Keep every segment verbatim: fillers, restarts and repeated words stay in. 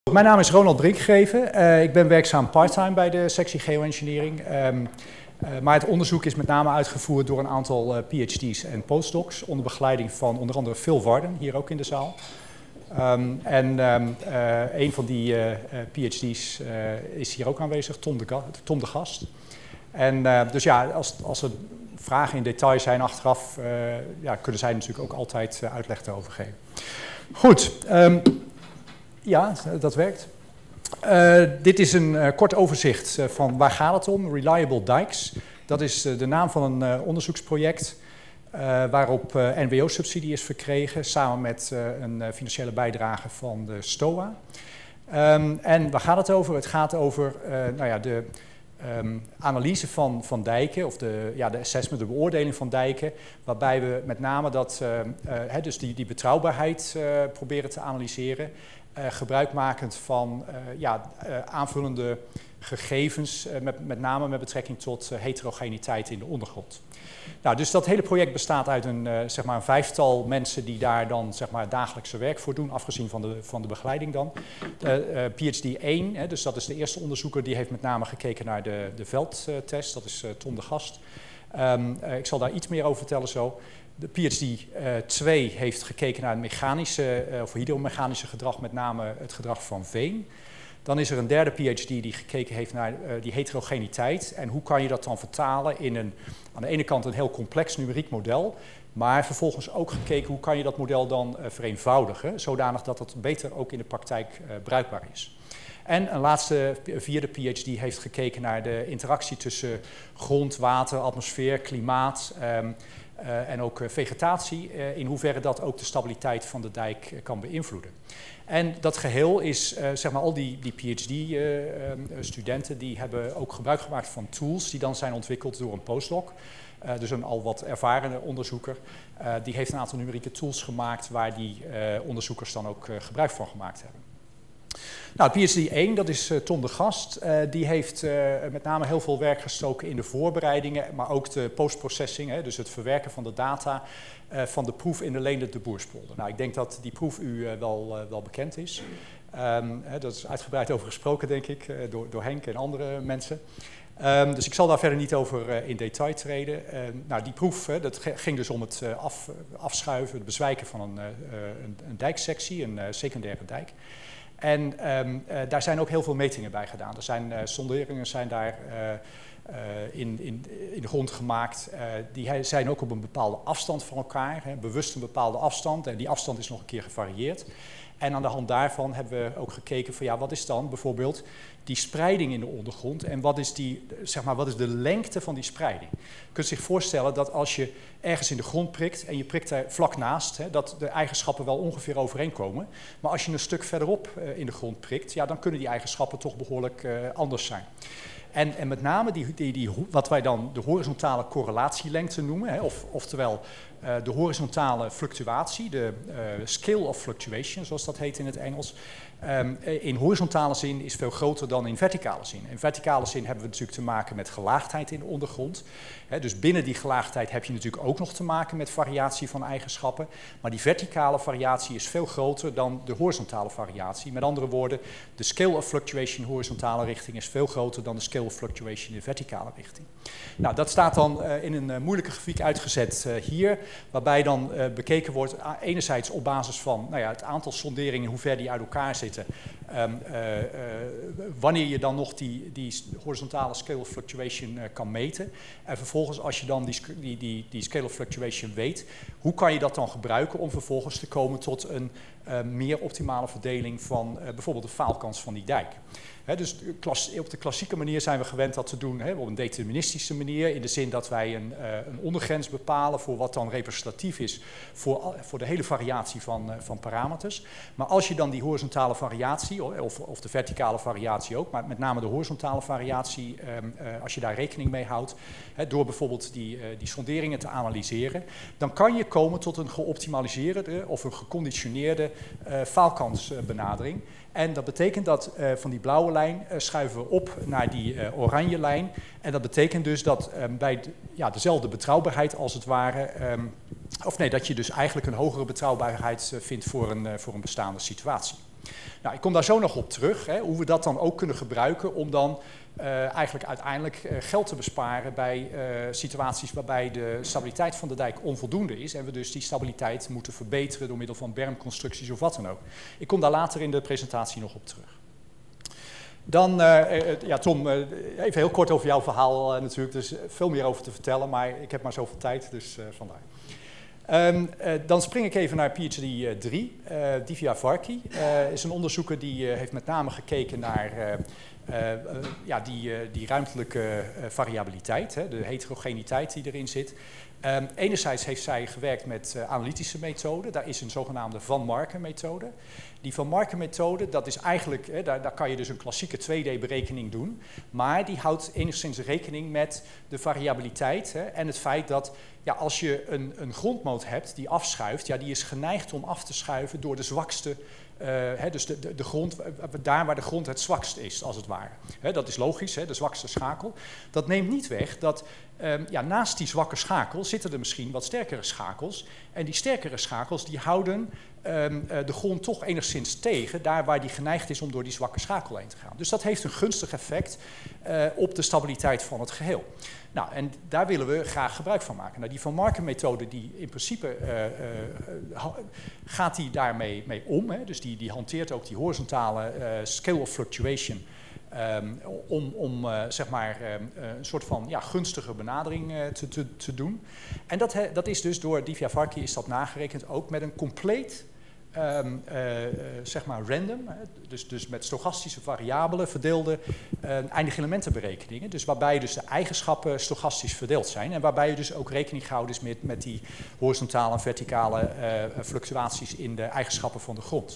Mijn naam is Ronald Brinkgeven. Uh, ik ben werkzaam parttime bij de sectie Geoengineering. Um, uh, maar het onderzoek is met name uitgevoerd door een aantal uh, P H D's en postdocs onder begeleiding van onder andere Phil Warden, hier ook in de zaal. Um, en um, uh, een van die uh, uh, P H D's uh, is hier ook aanwezig, Tom de, Tom de Gast. En uh, dus ja, als, als er vragen in detail zijn achteraf, uh, ja, kunnen zij natuurlijk ook altijd uh, uitleg erover geven. Goed. Um, Ja, dat werkt. Uh, dit is een uh, kort overzicht uh, van waar gaat het om. Reliable Dikes. Dat is uh, de naam van een uh, onderzoeksproject uh, waarop uh, N W O-subsidie is verkregen samen met uh, een uh, financiële bijdrage van de STOA. Um, en waar gaat het over? Het gaat over uh, nou ja, de um, analyse van, van dijken, of de, ja, de assessment, de beoordeling van dijken, waarbij we met name dat, uh, uh, hè, dus die, die betrouwbaarheid uh, proberen te analyseren. Uh, gebruikmakend van uh, ja, uh, aanvullende gegevens, uh, met, met name met betrekking tot uh, heterogeniteit in de ondergrond. Nou, dus dat hele project bestaat uit een, uh, zeg maar een vijftal mensen die daar dan zeg maar, dagelijkse werk voor doen, afgezien van de, van de begeleiding dan. Uh, uh, P H D één, hè, dus dat is de eerste onderzoeker, die heeft met name gekeken naar de, de veldtest, dat is uh, Tom de Gast. Um, uh, ik zal daar iets meer over vertellen zo. De P H D twee uh, heeft gekeken naar het mechanische uh, of hydromechanische gedrag, met name het gedrag van veen. Dan is er een derde P H D die gekeken heeft naar uh, die heterogeniteit en hoe kan je dat dan vertalen in een, aan de ene kant een heel complex numeriek model, maar vervolgens ook gekeken hoe kan je dat model dan uh, vereenvoudigen, zodanig dat het beter ook in de praktijk uh, bruikbaar is. En een laatste, vierde P H D heeft gekeken naar de interactie tussen grond, water, atmosfeer, klimaat um, uh, en ook uh, vegetatie, uh, in hoeverre dat ook de stabiliteit van de dijk uh, kan beïnvloeden. En dat geheel is, uh, zeg maar, al die, die P H D-studenten, uh, uh, die hebben ook gebruik gemaakt van tools die dan zijn ontwikkeld door een postdoc. Uh, dus een al wat ervarene onderzoeker. Uh, die heeft een aantal numerieke tools gemaakt waar die uh, onderzoekers dan ook uh, gebruik van gemaakt hebben. Nou, P H D één, dat is uh, Tom de Gast. Uh, die heeft uh, met name heel veel werk gestoken in de voorbereidingen, maar ook de postprocessing, hè, dus het verwerken van de data uh, van de proef in de Leendert de Boerspolder. Nou, ik denk dat die proef u uh, wel, uh, wel bekend is. Um, hè, dat is uitgebreid over gesproken, denk ik, uh, door, door Henk en andere mensen. Um, dus ik zal daar verder niet over uh, in detail treden. Uh, nou, die proef, uh, dat ging dus om het uh, af, afschuiven, het bezwijken van een, uh, een, een dijksectie, een uh, secundaire dijk. En um, uh, daar zijn ook heel veel metingen bij gedaan. Er zijn uh, sonderingen zijn daar uh, uh, in, in, in de grond gemaakt. Uh, die zijn ook op een bepaalde afstand van elkaar, hè, bewust een bepaalde afstand. En die afstand is nog een keer gevarieerd. En aan de hand daarvan hebben we ook gekeken van ja, wat is dan bijvoorbeeld die spreiding in de ondergrond en wat is, die, zeg maar, wat is de lengte van die spreiding. Je kunt zich voorstellen dat als je ergens in de grond prikt en je prikt daar vlak naast, hè, dat de eigenschappen wel ongeveer overeenkomen. Maar als je een stuk verderop uh, in de grond prikt, ja, dan kunnen die eigenschappen toch behoorlijk uh, anders zijn. En, en met name die, die, die, wat wij dan de horizontale correlatielengte noemen, hè, of, oftewel uh, de horizontale fluctuatie, de uh, scale of fluctuation, zoals dat heet in het Engels, um, in horizontale zin is veel groter dan in verticale zin. In verticale zin hebben we natuurlijk te maken met gelaagdheid in de ondergrond. Hè, dus binnen die gelaagdheid heb je natuurlijk ook nog te maken met variatie van eigenschappen, maar die verticale variatie is veel groter dan de horizontale variatie. Met andere woorden, de scale of fluctuation in horizontale richting is veel groter dan de scale of fluctuation in de verticale richting. Nou, dat staat dan uh, in een uh, moeilijke grafiek uitgezet uh, hier, waarbij dan uh, bekeken wordt, uh, enerzijds op basis van nou ja, het aantal sonderingen, hoe ver die uit elkaar zitten, um, uh, uh, wanneer je dan nog die, die horizontale scale of fluctuation uh, kan meten. En vervolgens, als je dan die, die, die, die scale of fluctuation weet, hoe kan je dat dan gebruiken om vervolgens te komen tot een uh, meer optimale verdeling van uh, bijvoorbeeld de faalkans van die dijk. He, dus op de klassieke manier zijn we gewend dat te doen, he, op een deterministische manier, in de zin dat wij een, uh, een ondergrens bepalen voor wat dan representatief is voor, voor de hele variatie van, uh, van parameters. Maar als je dan die horizontale variatie, of, of de verticale variatie ook, maar met name de horizontale variatie, um, uh, als je daar rekening mee houdt, he, door bijvoorbeeld die, uh, die sonderingen te analyseren, dan kan je komen tot een geoptimaliseerde of een geconditioneerde uh, faalkansbenadering. En dat betekent dat uh, van die blauwe lijn uh, schuiven we op naar die uh, oranje lijn. En dat betekent dus dat um, bij de, ja, dezelfde betrouwbaarheid als het ware, um, of nee, dat je dus eigenlijk een hogere betrouwbaarheid uh, vindt voor een, uh, voor een bestaande situatie. Nou, ik kom daar zo nog op terug, hè, hoe we dat dan ook kunnen gebruiken om dan uh, eigenlijk uiteindelijk uh, geld te besparen bij uh, situaties waarbij de stabiliteit van de dijk onvoldoende is en we dus die stabiliteit moeten verbeteren door middel van bermconstructies of wat dan ook. Ik kom daar later in de presentatie nog op terug. Dan, uh, uh, ja Tom, uh, even heel kort over jouw verhaal uh, natuurlijk, er is veel meer over te vertellen, maar ik heb maar zoveel tijd, dus uh, vandaar. Um, uh, dan spring ik even naar PhD drie. Uh, Divya Varki uh, is een onderzoeker die uh, heeft met name gekeken naar uh, uh, uh, ja, die, uh, die ruimtelijke uh, variabiliteit, hè, de heterogeniteit die erin zit. Um, enerzijds heeft zij gewerkt met uh, analytische methoden. Daar is een zogenaamde Van Marken methode. Die Van Marken methode, dat is eigenlijk, hè, daar, daar kan je dus een klassieke twee D berekening doen. Maar die houdt enigszins rekening met de variabiliteit hè, en het feit dat ja, als je een, een grondmoot hebt die afschuift, ja, die is geneigd om af te schuiven door de zwakste, uh, hè, dus de, de, de grond, daar waar de grond het zwakst is, als het ware. Hè, dat is logisch, hè, de zwakste schakel. Dat neemt niet weg dat um, ja, naast die zwakke schakel zitten er misschien wat sterkere schakels. En die sterkere schakels die houden um, uh, de grond toch enigszins tegen, daar waar die geneigd is om door die zwakke schakel heen te gaan. Dus dat heeft een gunstig effect uh, op de stabiliteit van het geheel. Nou, en daar willen we graag gebruik van maken. Nou, die Van Marken methode, die in principe uh, uh, gaat die daarmee mee om. Hè? Dus die, die hanteert ook die horizontale uh, scale of fluctuation um, om, om uh, zeg maar um, uh, een soort van ja, gunstige benadering uh, te, te, te doen. En dat, he, dat is dus door Divya Varki is dat nagerekend ook met een compleet Um, uh, uh, zeg maar random, hè, dus, dus met stochastische variabelen verdeelde uh, eindige elementenberekeningen. Dus waarbij dus de eigenschappen stochastisch verdeeld zijn en waarbij je dus ook rekening gehouden is met, met die horizontale en verticale uh, fluctuaties in de eigenschappen van de grond.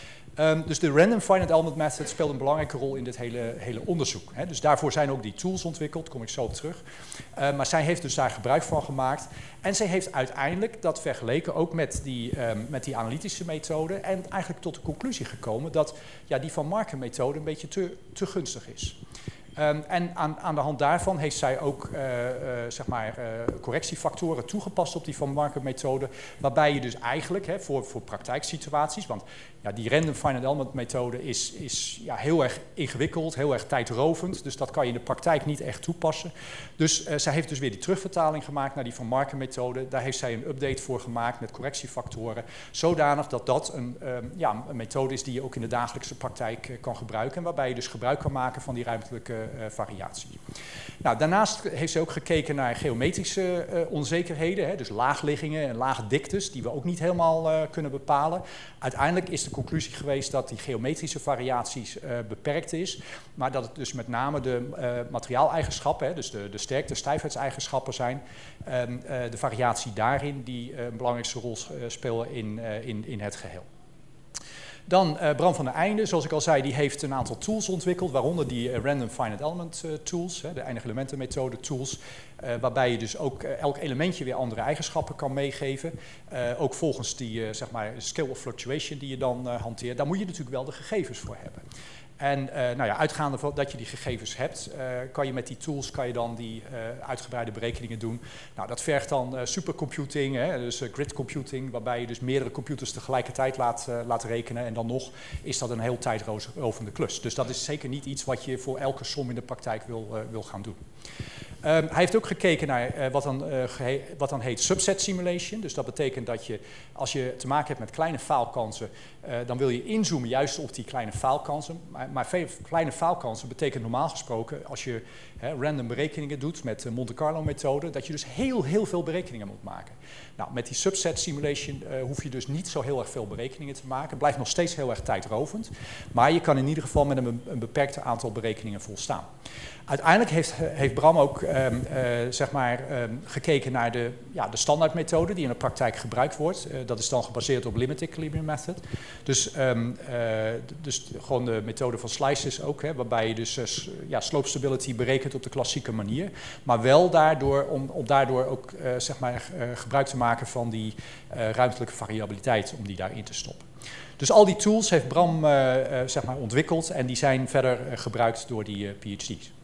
Um, dus de Random Finite Element Method speelt een belangrijke rol in dit hele, hele onderzoek. Hè. Dus daarvoor zijn ook die tools ontwikkeld, daar kom ik zo op terug. Uh, maar zij heeft dus daar gebruik van gemaakt. En zij heeft uiteindelijk dat vergeleken ook met die, um, met die analytische methode en eigenlijk tot de conclusie gekomen dat ja, die Van Marken methode een beetje te, te gunstig is. Um, en aan, aan de hand daarvan heeft zij ook uh, uh, zeg maar, uh, correctiefactoren toegepast op die Van Marken methode, waarbij je dus eigenlijk hè, voor, voor praktijksituaties, want ja, die Random Finite Element methode is, is ja, heel erg ingewikkeld, heel erg tijdrovend, dus dat kan je in de praktijk niet echt toepassen. Dus uh, zij heeft dus weer die terugvertaling gemaakt naar die Van Marken methode. Daar heeft zij een update voor gemaakt met correctiefactoren, zodanig dat dat een, um, ja, een methode is die je ook in de dagelijkse praktijk uh, kan gebruiken en waarbij je dus gebruik kan maken van die ruimtelijke Uh, variatie. Nou, daarnaast heeft ze ook gekeken naar geometrische uh, onzekerheden, hè, dus laagliggingen en lage diktes, die we ook niet helemaal uh, kunnen bepalen. Uiteindelijk is de conclusie geweest dat die geometrische variaties uh, beperkt is, maar dat het dus met name de uh, materiaaleigenschappen, hè, dus de, de sterkte- stijfheidseigenschappen zijn, um, uh, de variatie daarin die uh, een belangrijkste rol spelen in, uh, in, in het geheel. Dan uh, Bram van der Einde, zoals ik al zei, die heeft een aantal tools ontwikkeld, waaronder die uh, Random Finite Element uh, tools, hè, de eindige elementen methode tools, uh, waarbij je dus ook uh, elk elementje weer andere eigenschappen kan meegeven. Uh, ook volgens die uh, zeg maar scale of fluctuation die je dan uh, hanteert, daar moet je natuurlijk wel de gegevens voor hebben. En uh, nou ja, uitgaande van dat je die gegevens hebt, uh, kan je met die tools kan je dan die uh, uitgebreide berekeningen doen. Nou, dat vergt dan uh, supercomputing, hè, dus uh, grid computing, waarbij je dus meerdere computers tegelijkertijd laat, uh, laat rekenen. En dan nog is dat een heel tijdrovende klus. Dus dat is zeker niet iets wat je voor elke som in de praktijk wil, uh, wil gaan doen. Um, hij heeft ook gekeken naar uh, wat, dan, uh, wat dan heet subset simulation. Dus dat betekent dat je, als je te maken hebt met kleine faalkansen, uh, dan wil je inzoomen juist op die kleine faalkansen. Maar, maar veel kleine faalkansen betekent normaal gesproken, als je hè, random berekeningen doet met de Monte Carlo methode, dat je dus heel, heel veel berekeningen moet maken. Nou, met die subset simulation uh, hoef je dus niet zo heel erg veel berekeningen te maken. Het blijft nog steeds heel erg tijdrovend, maar je kan in ieder geval met een, een beperkt aantal berekeningen volstaan. Uiteindelijk heeft, heeft Bram ook um, uh, zeg maar, um, gekeken naar de, ja, de standaardmethode die in de praktijk gebruikt wordt. Uh, dat is dan gebaseerd op limit equilibrium method. Dus, um, uh, dus gewoon de methode van slices ook, hè, waarbij je dus uh, ja, slope stability berekent op de klassieke manier. Maar wel daardoor, om, om daardoor ook uh, zeg maar, uh, gebruik te maken van die uh, ruimtelijke variabiliteit om die daarin te stoppen. Dus al die tools heeft Bram uh, uh, zeg maar ontwikkeld en die zijn verder uh, gebruikt door die uh, PhD's.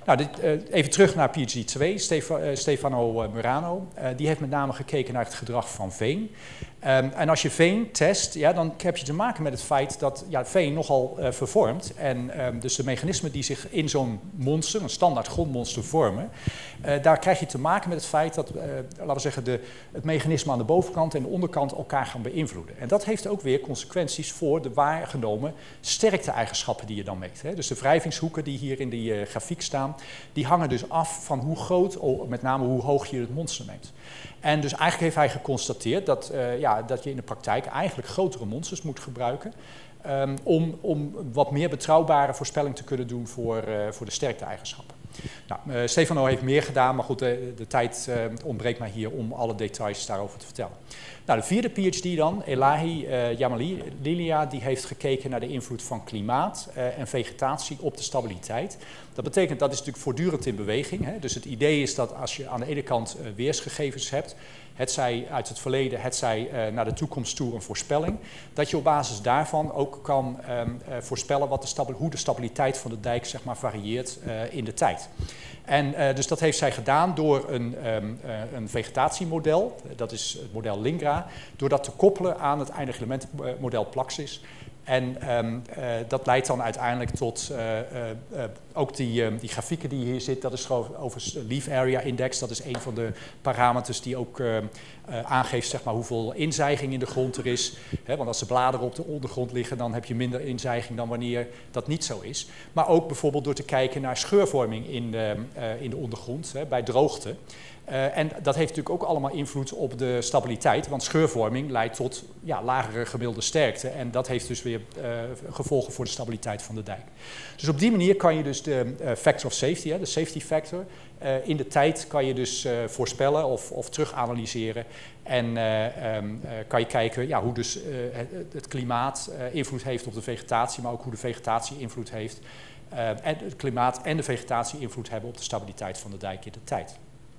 Nou, dit, uh, even terug naar P H D twee, Stefa, uh, Stefano uh, Murano. Uh, die heeft met name gekeken naar het gedrag van veen. Um, en als je veen test, ja, dan heb je te maken met het feit dat ja, veen nogal uh, vervormt. En um, dus de mechanismen die zich in zo'n monster, een standaard grondmonster, vormen, uh, daar krijg je te maken met het feit dat, uh, laten we zeggen, de, het mechanisme aan de bovenkant en de onderkant elkaar gaan beïnvloeden. En dat heeft ook weer consequenties voor de waargenomen sterkte-eigenschappen die je dan meet. Hè. Dus de wrijvingshoeken die hier in die uh, grafiek staan, die hangen dus af van hoe groot, oh, met name hoe hoog je het monster neemt. En dus eigenlijk heeft hij geconstateerd dat, uh, ja, dat je in de praktijk eigenlijk grotere monsters moet gebruiken um, om, om wat meer betrouwbare voorspelling te kunnen doen voor, uh, voor de sterkte-eigenschappen. Nou, uh, Stefano heeft meer gedaan, maar goed, de, de tijd uh, ontbreekt mij hier om alle details daarover te vertellen. Nou, de vierde P H D dan, Elahi uh, Jamalilia, die heeft gekeken naar de invloed van klimaat uh, en vegetatie op de stabiliteit. Dat betekent, dat is natuurlijk voortdurend in beweging. Hè? Dus het idee is dat als je aan de ene kant uh, weersgegevens hebt, hetzij uit het verleden, hetzij uh, naar de toekomst toe een voorspelling, dat je op basis daarvan ook kan um, uh, voorspellen wat de hoe de stabiliteit van de dijk, zeg maar, varieert uh, in de tijd. En uh, dus dat heeft zij gedaan door een, um, uh, een vegetatiemodel, dat is het model Lingra, door dat te koppelen aan het eindige elementenmodel Plaxis. En um, uh, dat leidt dan uiteindelijk tot uh, uh, uh, ook die, uh, die grafieken die hier zit. Dat is gewoon over Leaf Area Index. Dat is een van de parameters die ook uh, uh, aangeeft, zeg maar, hoeveel inzijging in de grond er is. He, want als de bladeren op de ondergrond liggen, dan heb je minder inzijging dan wanneer dat niet zo is. Maar ook bijvoorbeeld door te kijken naar scheurvorming in de, uh, in de ondergrond, he, bij droogte. Uh, en dat heeft natuurlijk ook allemaal invloed op de stabiliteit, want scheurvorming leidt tot ja, lagere gemiddelde sterkte. En dat heeft dus weer uh, gevolgen voor de stabiliteit van de dijk. Dus op die manier kan je dus de uh, factor of safety, hè, de safety factor, uh, in de tijd kan je dus uh, voorspellen of, of terug analyseren. En uh, um, uh, kan je kijken ja, hoe dus, uh, het, het klimaat uh, invloed heeft op de vegetatie, maar ook hoe de vegetatie invloed heeft. Uh, en het klimaat en de vegetatie invloed hebben op de stabiliteit van de dijk in de tijd.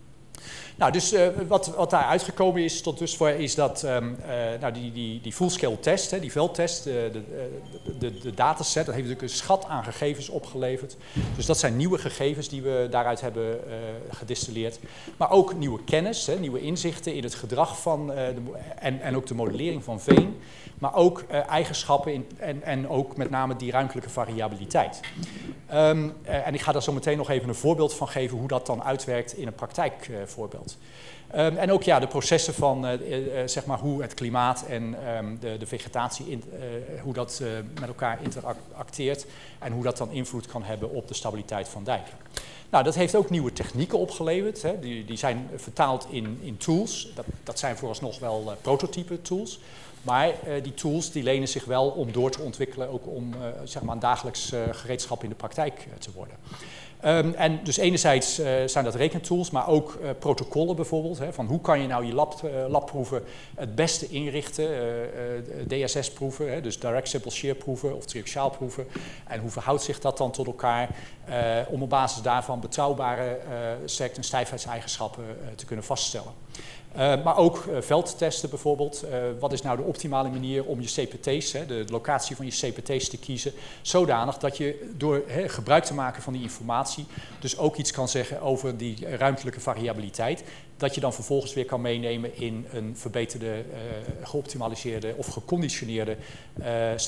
Nou, dus uh, wat, wat daar uitgekomen is tot dusver is dat um, uh, nou, die, die, die full-scale test, hè, die veldtest, uh, de, de, de, de dataset, dat heeft natuurlijk een schat aan gegevens opgeleverd. Dus dat zijn nieuwe gegevens die we daaruit hebben uh, gedistilleerd. Maar ook nieuwe kennis, hè, nieuwe inzichten in het gedrag van, uh, de, en, en ook de modellering van veen. Maar ook uh, eigenschappen in, en, en ook met name die ruimtelijke variabiliteit. Um, uh, en ik ga daar zo meteen nog even een voorbeeld van geven hoe dat dan uitwerkt in een praktijkvoorbeeld. Uh, um, en ook ja, de processen van uh, uh, zeg maar hoe het klimaat en um, de, de vegetatie, in, uh, hoe dat uh, met elkaar interacteert en hoe dat dan invloed kan hebben op de stabiliteit van dijken. Nou, dat heeft ook nieuwe technieken opgeleverd. Hè. Die, die zijn vertaald in, in tools. Dat, dat zijn vooralsnog wel uh, prototype tools. Maar uh, die tools die lenen zich wel om door te ontwikkelen, ook om uh, zeg maar een dagelijks uh, gereedschap in de praktijk uh, te worden. Um, en dus enerzijds uh, zijn dat rekentools, maar ook uh, protocollen bijvoorbeeld. Hè, van hoe kan je nou je lab, uh, labproeven het beste inrichten, uh, uh, D S S-proeven, dus direct simple shear proeven of triaxiaal proeven. En hoe verhoudt zich dat dan tot elkaar uh, om op basis daarvan betrouwbare uh, sterkte- en stijfheidseigenschappen uh, te kunnen vaststellen. Uh, maar ook uh, veldtesten bijvoorbeeld. Uh, wat is nou de optimale manier om je C P T's, hè, de locatie van je C P T's te kiezen, zodanig dat je door hè, gebruik te maken van die informatie dus ook iets kan zeggen over die ruimtelijke variabiliteit, dat je dan vervolgens weer kan meenemen in een verbeterde, uh, geoptimaliseerde of geconditioneerde uh,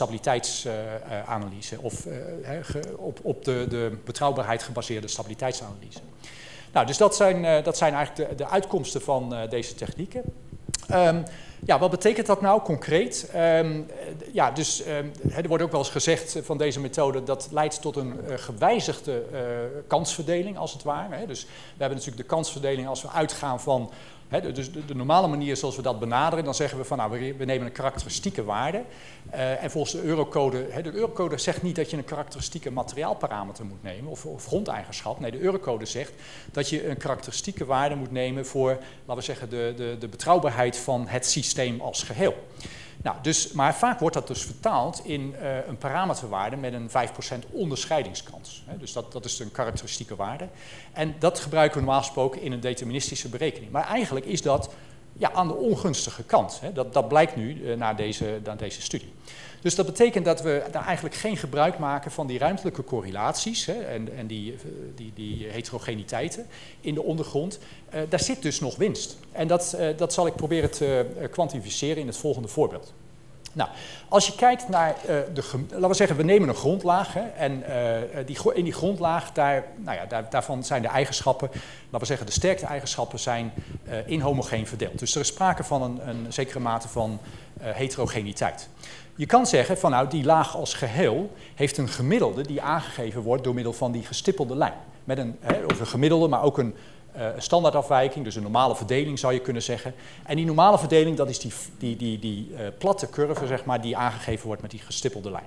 stabiliteitsanalyse uh, of uh, ge, op, op de, de betrouwbaarheid gebaseerde stabiliteitsanalyse. Nou, dus dat zijn, uh, dat zijn eigenlijk de, de uitkomsten van uh, deze technieken. Um, ja, wat betekent dat nou concreet? Um, ja, dus um, er wordt ook wel eens gezegd van deze methode dat leidt tot een uh, gewijzigde uh, kansverdeling als het ware. Hè. Dus we hebben natuurlijk de kansverdeling als we uitgaan van He, dus de, de normale manier zoals we dat benaderen, dan zeggen we van nou, we, we nemen een karakteristieke waarde. Uh, en volgens de Eurocode, he, de Eurocode zegt niet dat je een karakteristieke materiaalparameter moet nemen of, of grondeigenschap. Nee, de Eurocode zegt dat je een karakteristieke waarde moet nemen voor, laten we zeggen, de, de, de betrouwbaarheid van het systeem als geheel. Nou, dus, maar vaak wordt dat dus vertaald in uh, een parameterwaarde met een vijf procent onderscheidingskans. He, dus dat, dat is een karakteristieke waarde. En dat gebruiken we normaal gesproken in een deterministische berekening. Maar eigenlijk is dat ja, aan de ongunstige kant. He. Dat, dat blijkt nu uh, na, deze, na deze studie. Dus dat betekent dat we daar eigenlijk geen gebruik maken van die ruimtelijke correlaties hè, en, en die, die, die heterogeniteiten in de ondergrond. Uh, daar zit dus nog winst. En dat, uh, dat zal ik proberen te uh, kwantificeren in het volgende voorbeeld. Nou, als je kijkt naar uh, de, laten we zeggen, we nemen een grondlaag hè, en uh, die, in die grondlaag, daar, nou ja, daar, daarvan zijn de eigenschappen, laten we zeggen, de sterkte-eigenschappen zijn uh, inhomogeen verdeeld. Dus er is sprake van een, een zekere mate van uh, heterogeniteit. Je kan zeggen van nou, die laag als geheel heeft een gemiddelde die aangegeven wordt door middel van die gestippelde lijn. Met een, hè, of een gemiddelde, maar ook een Uh, standaardafwijking, dus een normale verdeling zou je kunnen zeggen. En die normale verdeling, dat is die, die, die, die uh, platte curve, zeg maar, die aangegeven wordt met die gestippelde lijn.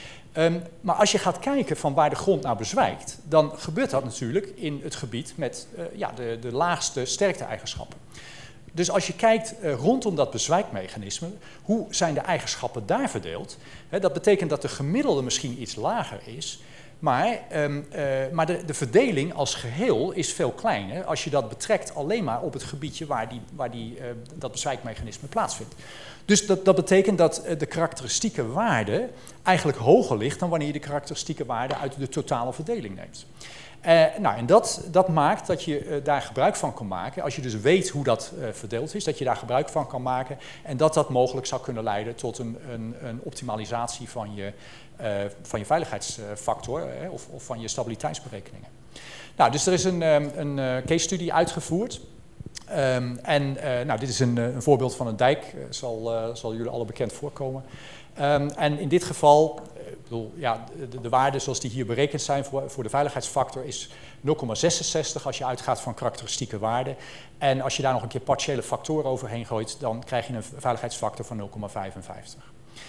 Um, maar als je gaat kijken van waar de grond nou bezwijkt, dan gebeurt dat natuurlijk in het gebied met uh, ja, de, de laagste sterkte-eigenschappen. Dus als je kijkt uh, rondom dat bezwijkmechanisme, hoe zijn de eigenschappen daar verdeeld? Hè, dat betekent dat de gemiddelde misschien iets lager is. Maar, um, uh, maar de, de verdeling als geheel is veel kleiner als je dat betrekt alleen maar op het gebiedje waar, die, waar die, uh, dat bezwijkmechanisme plaatsvindt. Dus dat, dat betekent dat uh, de karakteristieke waarde eigenlijk hoger ligt dan wanneer je de karakteristieke waarde uit de totale verdeling neemt. Uh, nou, en dat, dat maakt dat je uh, daar gebruik van kan maken, als je dus weet hoe dat uh, verdeeld is, dat je daar gebruik van kan maken en dat dat mogelijk zou kunnen leiden tot een, een, een optimalisatie van je, uh, van je veiligheidsfactor uh, of, of van je stabiliteitsberekeningen. Nou, dus er is een, um, een uh, case study uitgevoerd. Um, en uh, nou, dit is een, een voorbeeld van een dijk, uh, zal, uh, zal jullie alle bekend voorkomen. Um, en in dit geval, ik bedoel, ja, de, de waarden zoals die hier berekend zijn voor, voor de veiligheidsfactor is nul komma zesenzestig als je uitgaat van karakteristieke waarden. En als je daar nog een keer partiële factoren overheen gooit, dan krijg je een veiligheidsfactor van nul komma vijfenvijftig.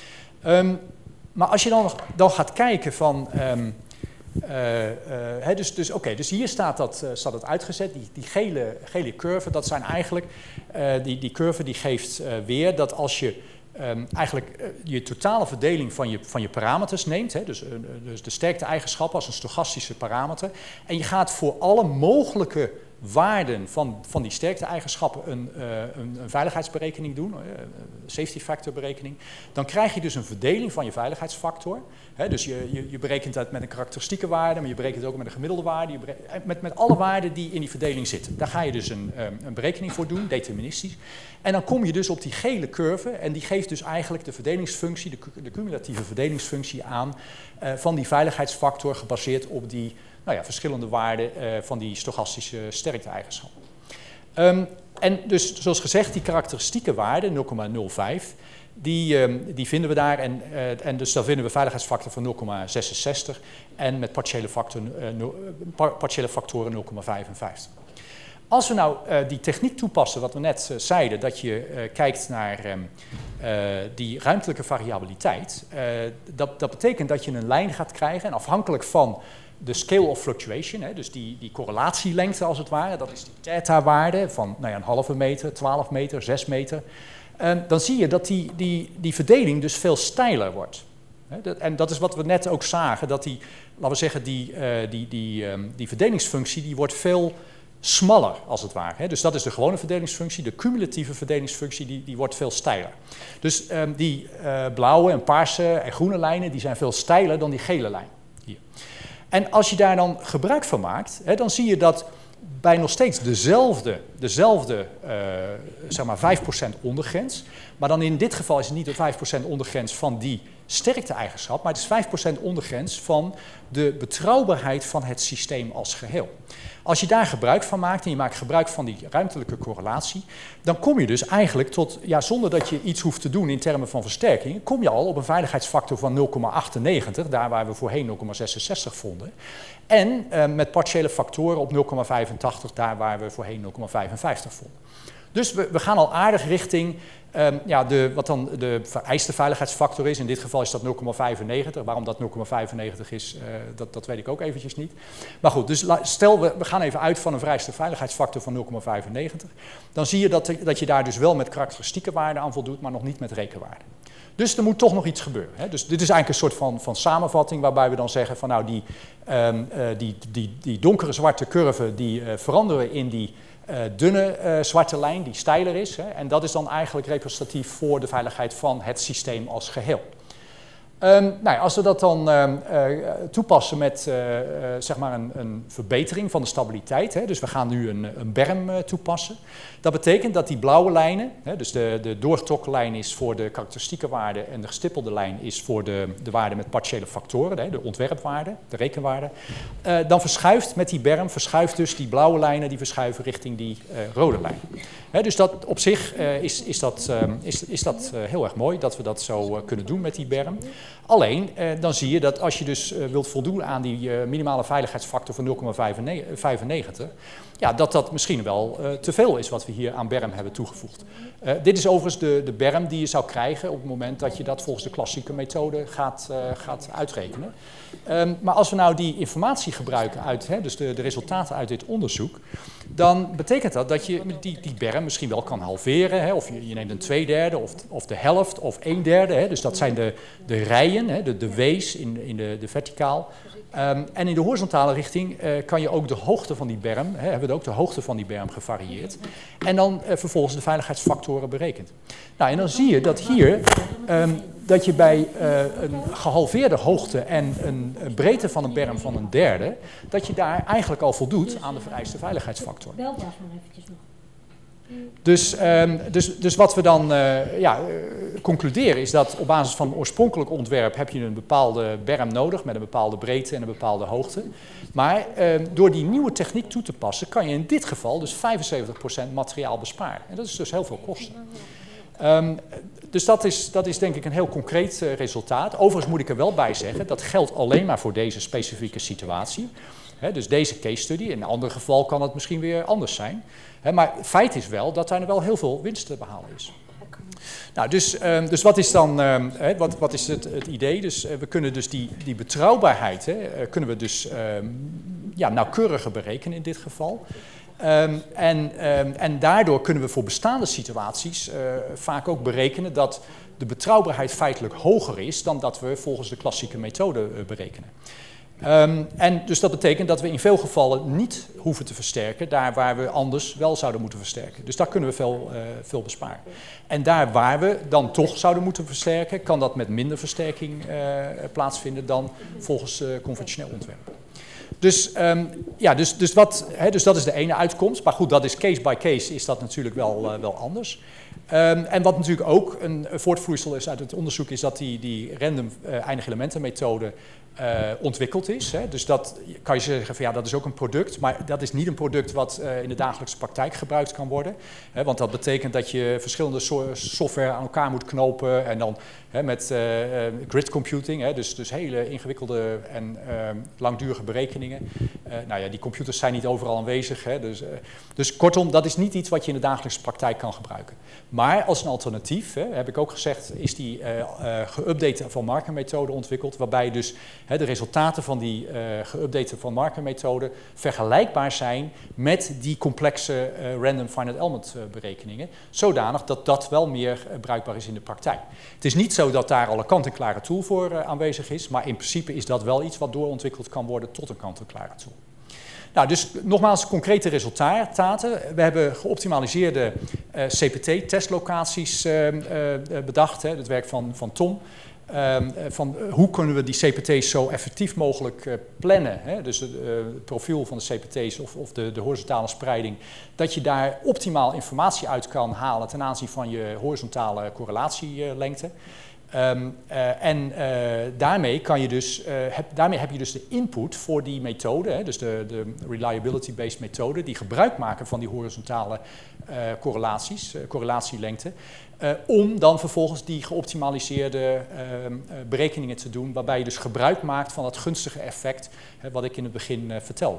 Um, maar als je dan, dan gaat kijken van... Um, Uh, uh, he, dus dus, okay, dus hier staat dat, uh, staat dat uitgezet, die, die gele, gele curve, dat zijn eigenlijk, uh, die, die curve die geeft uh, weer dat als je um, eigenlijk uh, je totale verdeling van je, van je parameters neemt, he, dus, uh, dus de sterkte-eigenschappen als een stochastische parameter, en je gaat voor alle mogelijke waarden van, van die sterkte-eigenschappen een, uh, een, een veiligheidsberekening doen, uh, safety factor berekening, dan krijg je dus een verdeling van je veiligheidsfactor. He, dus je, je, je berekent dat met een karakteristieke waarde, maar je berekent het ook met een gemiddelde waarde, je berekent, met, met alle waarden die in die verdeling zitten. Daar ga je dus een, een berekening voor doen, deterministisch. En dan kom je dus op die gele curve en die geeft dus eigenlijk de verdelingsfunctie, de, de cumulatieve verdelingsfunctie aan uh, van die veiligheidsfactor gebaseerd op die nou ja, verschillende waarden uh, van die stochastische sterkte-eigenschappen. Um, en dus zoals gezegd, die karakteristieke waarde, nul komma nul vijf, die, um, die vinden we daar en, uh, en dus dan vinden we veiligheidsfactor van nul komma zesenzestig en met partiële, factor, uh, nul, uh, partiële factoren nul komma vijfenvijftig. Als we nou uh, die techniek toepassen, wat we net uh, zeiden, dat je uh, kijkt naar um, uh, die ruimtelijke variabiliteit, uh, dat, dat betekent dat je een lijn gaat krijgen en afhankelijk van de scale of fluctuation, hè, dus die, die correlatielengte als het ware, dat is die theta-waarde van nou ja, een halve meter, twaalf meter, zes meter. Uh, dan zie je dat die, die, die verdeling dus veel steiler wordt. Hè, dat, en dat is wat we net ook zagen, dat die, laten we zeggen, die, uh, die, die, um, die verdelingsfunctie die wordt veel smaller als het ware. Hè. Dus dat is de gewone verdelingsfunctie, de cumulatieve verdelingsfunctie die, die wordt veel steiler. Dus um, die uh, blauwe en paarse en groene lijnen die zijn veel steiler dan die gele lijn hier. En als je daar dan gebruik van maakt, hè, dan zie je dat bij nog steeds dezelfde, dezelfde uh, zeg maar vijf procent ondergrens, maar dan in dit geval is het niet de vijf procent ondergrens van die sterkte-eigenschap, maar het is vijf procent ondergrens van de betrouwbaarheid van het systeem als geheel. Als je daar gebruik van maakt en je maakt gebruik van die ruimtelijke correlatie, dan kom je dus eigenlijk tot, ja, zonder dat je iets hoeft te doen in termen van versterking, kom je al op een veiligheidsfactor van nul komma achtennegentig, daar waar we voorheen nul komma zesenzestig vonden. En uh, met partiële factoren op nul komma vijfentachtig, daar waar we voorheen nul komma vijfenvijftig vonden. Dus we, we gaan al aardig richting um, ja, de, wat dan de vereiste veiligheidsfactor is. In dit geval is dat nul komma vijfennegentig. Waarom dat nul komma vijfennegentig is, uh, dat, dat weet ik ook eventjes niet. Maar goed, dus stel we, we gaan even uit van een vereiste veiligheidsfactor van nul komma vijfennegentig. Dan zie je dat, dat je daar dus wel met karakteristieke waarden aan voldoet, maar nog niet met rekenwaarden. Dus er moet toch nog iets gebeuren. Hè? Dus dit is eigenlijk een soort van, van samenvatting waarbij we dan zeggen van nou die, um, uh, die, die, die donkere zwarte curve die uh, veranderen in die uh, dunne uh, zwarte lijn die steiler is. Hè? En dat is dan eigenlijk representatief voor de veiligheid van het systeem als geheel. Um, nou ja, als we dat dan uh, uh, toepassen met uh, uh, zeg maar een, een verbetering van de stabiliteit, hè, dus we gaan nu een, een berm uh, toepassen, dat betekent dat die blauwe lijnen, hè, dus de, de doorgetrokken lijn is voor de karakteristieke waarde en de gestippelde lijn is voor de, de waarde met partiële factoren, hè, de ontwerpwaarde, de rekenwaarde, uh, dan verschuift met die berm, verschuift dus die blauwe lijnen, die verschuiven richting die uh, rode lijn. Hè, dus dat op zich uh, is, is dat, uh, is, is dat uh, heel erg mooi dat we dat zo uh, kunnen doen met die berm. Alleen, eh, dan zie je dat als je dus uh, wilt voldoen aan die uh, minimale veiligheidsfactor van nul komma vijfennegentig, ja, dat dat misschien wel uh, te veel is wat we hier aan berm hebben toegevoegd. Uh, dit is overigens de, de berm die je zou krijgen op het moment dat je dat volgens de klassieke methode gaat, uh, gaat uitrekenen. Um, maar als we nou die informatie gebruiken uit, hè, dus de, de resultaten uit dit onderzoek, dan betekent dat dat je die, die berm misschien wel kan halveren, hè, of je, je neemt een tweederde of, of de helft of een derde, hè, dus dat zijn de, de rijen, hè, de, de W's in, in de, de verticaal. Um, en in de horizontale richting uh, kan je ook de hoogte van die berm, hè, hebben we ook de hoogte van die berm gevarieerd. En dan uh, vervolgens de veiligheidsfactoren berekend. Nou, en dan zie je dat hier, um, dat je bij uh, een gehalveerde hoogte en een, een breedte van een berm van een derde, dat je daar eigenlijk al voldoet aan de vereiste veiligheidsfactor. Bel maar eventjes nog. Dus, um, dus, dus wat we dan uh, ja, uh, concluderen is dat op basis van oorspronkelijk ontwerp heb je een bepaalde berm nodig met een bepaalde breedte en een bepaalde hoogte. Maar uh, door die nieuwe techniek toe te passen kan je in dit geval dus vijfenzeventig procent materiaal besparen. En dat is dus heel veel kosten. Um, dus dat is, dat is denk ik een heel concreet uh, resultaat. Overigens moet ik er wel bij zeggen, dat geldt alleen maar voor deze specifieke situatie. He, dus deze case study, in een ander geval kan het misschien weer anders zijn. He, maar het feit is wel dat daar wel heel veel winst te behalen is. Nou, dus, um, dus wat is dan um, he, wat, wat is het, het idee? Dus, uh, we kunnen dus die, die betrouwbaarheid he, uh, kunnen we dus um, ja, nauwkeuriger berekenen in dit geval. Um, en, um, en daardoor kunnen we voor bestaande situaties uh, vaak ook berekenen dat de betrouwbaarheid feitelijk hoger is dan dat we volgens de klassieke methode uh, berekenen. Um, en dus dat betekent dat we in veel gevallen niet hoeven te versterken, daar waar we anders wel zouden moeten versterken. Dus daar kunnen we veel, uh, veel besparen. En daar waar we dan toch zouden moeten versterken, kan dat met minder versterking uh, plaatsvinden dan volgens uh, conventioneel ontwerp. Dus, um, ja, dus, dus, wat, hè, dus dat is de ene uitkomst. Maar goed, dat is case by case is dat natuurlijk wel, uh, wel anders. Um, en wat natuurlijk ook een voortvloeisel is uit het onderzoek, is dat die, die random uh, eindige elementen methode uh, ontwikkeld is. Hè. Dus dat kan je zeggen van ja, dat is ook een product, maar dat is niet een product wat uh, in de dagelijkse praktijk gebruikt kan worden. Hè, want dat betekent dat je verschillende so software aan elkaar moet knopen en dan hè, met uh, uh, grid computing, hè, dus, dus hele ingewikkelde en uh, langdurige berekeningen. Uh, nou ja, die computers zijn niet overal aanwezig. Hè, dus, uh, dus kortom, dat is niet iets wat je in de dagelijkse praktijk kan gebruiken. Maar als een alternatief, hè, heb ik ook gezegd, is die uh, uh, geüpdate van Marker methode ontwikkeld, waarbij dus hè, de resultaten van die uh, geüpdate van Marker methode vergelijkbaar zijn met die complexe uh, random finite element uh, berekeningen, zodanig dat dat wel meer uh, bruikbaar is in de praktijk. Het is niet zo dat daar al een kant-en-klare tool voor uh, aanwezig is, maar in principe is dat wel iets wat doorontwikkeld kan worden tot een kant-en-klare tool. Nou, dus nogmaals concrete resultaten. We hebben geoptimaliseerde uh, C P T-testlocaties uh, uh, bedacht, hè, het werk van, van Tom. Uh, van uh, hoe kunnen we die C P T's zo effectief mogelijk uh, plannen, hè? Dus uh, het profiel van de C P T's of, of de, de horizontale spreiding, dat je daar optimaal informatie uit kan halen ten aanzien van je horizontale correlatielengte. Um, uh, en uh, daarmee, kan je dus, uh, heb, daarmee heb je dus de input voor die methode, hè, dus de, de reliability-based methode, die gebruik maken van die horizontale uh, correlaties, uh, correlatielengte, uh, om dan vervolgens die geoptimaliseerde uh, uh, berekeningen te doen, waarbij je dus gebruik maakt van dat gunstige effect, uh, wat ik in het begin uh, vertelde.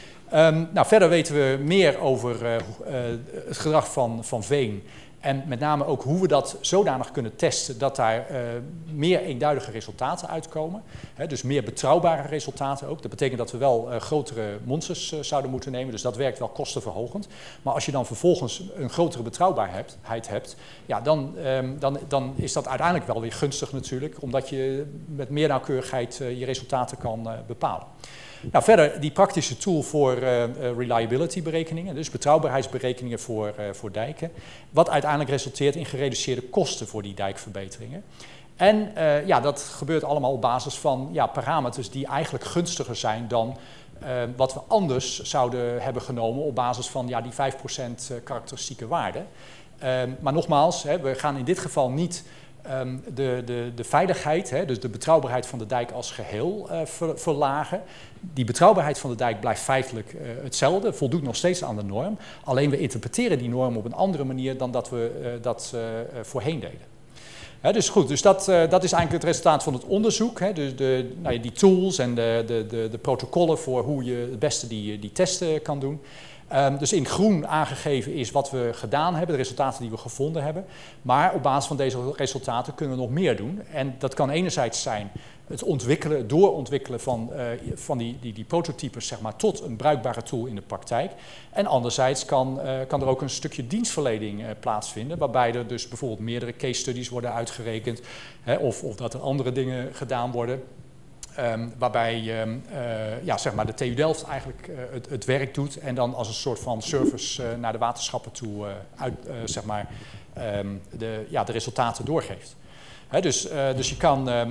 Um, nou, verder weten we meer over uh, uh, het gedrag van, van veen. En met name ook hoe we dat zodanig kunnen testen dat daar uh, meer eenduidige resultaten uitkomen. He, dus meer betrouwbare resultaten ook. Dat betekent dat we wel uh, grotere monsters uh, zouden moeten nemen. Dus dat werkt wel kostenverhogend. Maar als je dan vervolgens een grotere betrouwbaarheid hebt, ja, dan, um, dan, dan is dat uiteindelijk wel weer gunstig natuurlijk. Omdat je met meer nauwkeurigheid uh, je resultaten kan uh, bepalen. Nou, verder die praktische tool voor uh, reliability berekeningen, dus betrouwbaarheidsberekeningen voor, uh, voor dijken, wat uiteindelijk resulteert in gereduceerde kosten voor die dijkverbeteringen. En uh, ja, dat gebeurt allemaal op basis van ja, parameters die eigenlijk gunstiger zijn dan uh, wat we anders zouden hebben genomen op basis van ja, die vijf procent karakteristieke waarde. Uh, maar nogmaals, hè, we gaan in dit geval niet um, de, de, de veiligheid, hè, dus de betrouwbaarheid van de dijk als geheel uh, ver, verlagen. Die betrouwbaarheid van de dijk blijft feitelijk uh, hetzelfde, voldoet nog steeds aan de norm. Alleen we interpreteren die norm op een andere manier dan dat we uh, dat uh, voorheen deden. He, dus goed, dus dat, uh, dat is eigenlijk het resultaat van het onderzoek. Hè. Dus de, nou ja, die tools en de, de, de, de protocollen voor hoe je het beste die, die testen kan doen. Um, dus in groen aangegeven is wat we gedaan hebben, de resultaten die we gevonden hebben. Maar op basis van deze resultaten kunnen we nog meer doen. En dat kan enerzijds zijn het ontwikkelen, het doorontwikkelen van, uh, van die, die, die prototypes zeg maar, tot een bruikbare tool in de praktijk. En anderzijds kan, uh, kan er ook een stukje dienstverlening uh, plaatsvinden, waarbij er dus bijvoorbeeld meerdere case studies worden uitgerekend, hè, of, of dat er andere dingen gedaan worden. Um, waarbij um, uh, ja, zeg maar de T U Delft eigenlijk uh, het, het werk doet en dan als een soort van service uh, naar de waterschappen toe uh, uit, uh, zeg maar, um, de, ja, de resultaten doorgeeft. He, dus, uh, dus je kan uh, uh,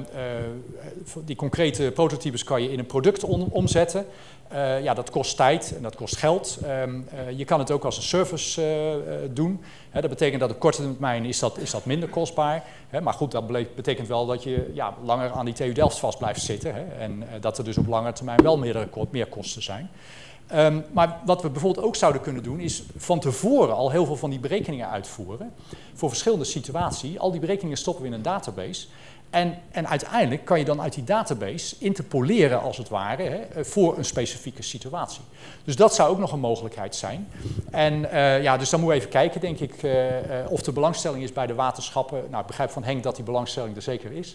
die concrete prototypes kan je in een product om, omzetten. Uh, ja, dat kost tijd en dat kost geld. Um, uh, je kan het ook als een service uh, uh, doen. He, dat betekent dat op korte termijn is dat, is dat minder kostbaar. He, maar goed, dat betekent wel dat je ja, langer aan die T U Delft vast blijft zitten. He, en uh, dat er dus op lange termijn wel meerdere, meer kosten zijn. Um, maar wat we bijvoorbeeld ook zouden kunnen doen, is van tevoren al heel veel van die berekeningen uitvoeren. Voor verschillende situaties. Al die berekeningen stoppen we in een database. En, en uiteindelijk kan je dan uit die database interpoleren, als het ware, hè, voor een specifieke situatie. Dus dat zou ook nog een mogelijkheid zijn. En uh, ja, dus dan moeten we even kijken, denk ik, uh, uh, of er belangstelling is bij de waterschappen. Nou, ik begrijp van Henk dat die belangstelling er zeker is.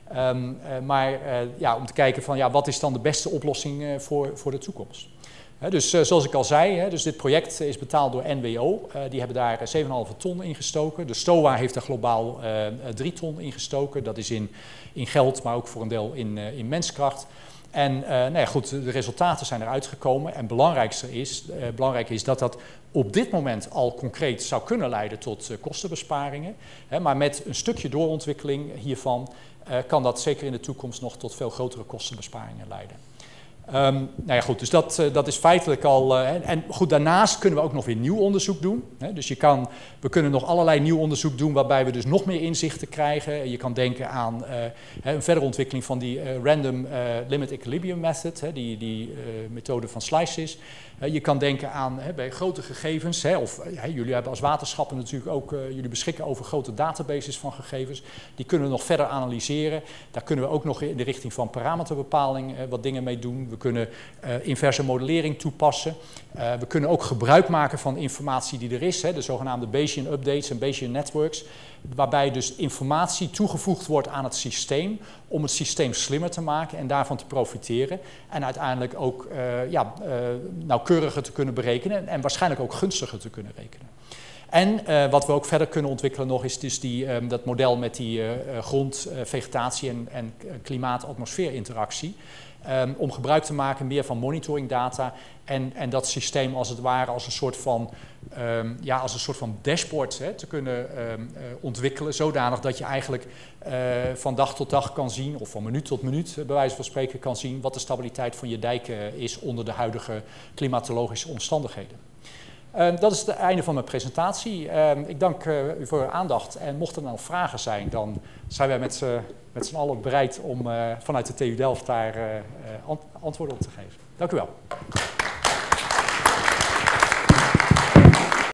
Um, uh, maar uh, ja, om te kijken van, ja, wat is dan de beste oplossing uh, voor, voor de toekomst. He, dus uh, zoals ik al zei, he, dus dit project is betaald door N W O. Uh, die hebben daar zeven komma vijf ton in gestoken. De STOA heeft er globaal uh, drie ton in gestoken. Dat is in, in geld, maar ook voor een deel in, uh, in menskracht. En uh, nou ja, goed, de resultaten zijn eruit gekomen. En belangrijkste is, uh, belangrijk is dat dat op dit moment al concreet zou kunnen leiden tot uh, kostenbesparingen. He, maar met een stukje doorontwikkeling hiervan uh, kan dat zeker in de toekomst nog tot veel grotere kostenbesparingen leiden. Um, nou ja, goed, dus dat, uh, dat is feitelijk al... Uh, en, en goed, daarnaast kunnen we ook nog weer nieuw onderzoek doen. Hè? Dus je kan, we kunnen nog allerlei nieuw onderzoek doen waarbij we dus nog meer inzichten krijgen. Je kan denken aan uh, een verdere ontwikkeling van die uh, Random uh, Limit Equilibrium Method, hè? die, die uh, methode van Slices. Uh, je kan denken aan hè, bij grote gegevens, hè, of uh, jullie hebben als waterschappen natuurlijk ook, uh, jullie beschikken over grote databases van gegevens. Die kunnen we nog verder analyseren. Daar kunnen we ook nog in de richting van parameterbepaling uh, wat dingen mee doen. We kunnen uh, inverse modellering toepassen. Uh, we kunnen ook gebruik maken van informatie die er is, hè, de zogenaamde Bayesian updates en Bayesian networks, waarbij dus informatie toegevoegd wordt aan het systeem om het systeem slimmer te maken en daarvan te profiteren. En uiteindelijk ook uh, ja, uh, nauwkeuriger te kunnen berekenen en, en waarschijnlijk ook gunstiger te kunnen rekenen. En uh, wat we ook verder kunnen ontwikkelen nog is dus die, um, dat model met die uh, grond, uh, vegetatie en, en klimaat-atmosfeer interactie. Um, om gebruik te maken meer van monitoringdata en, en dat systeem als het ware als een soort van, um, ja, als een soort van dashboard hè, te kunnen um, uh, ontwikkelen, zodanig dat je eigenlijk uh, van dag tot dag kan zien, of van minuut tot minuut bij wijze van spreken kan zien, wat de stabiliteit van je dijken is onder de huidige klimatologische omstandigheden. Uh, dat is het einde van mijn presentatie. Uh, ik dank uh, u voor uw aandacht en mochten er nog vragen zijn, dan zijn wij met, uh, met z'n allen bereid om uh, vanuit de T U Delft daar uh, uh, antwoorden op te geven. Dank u wel.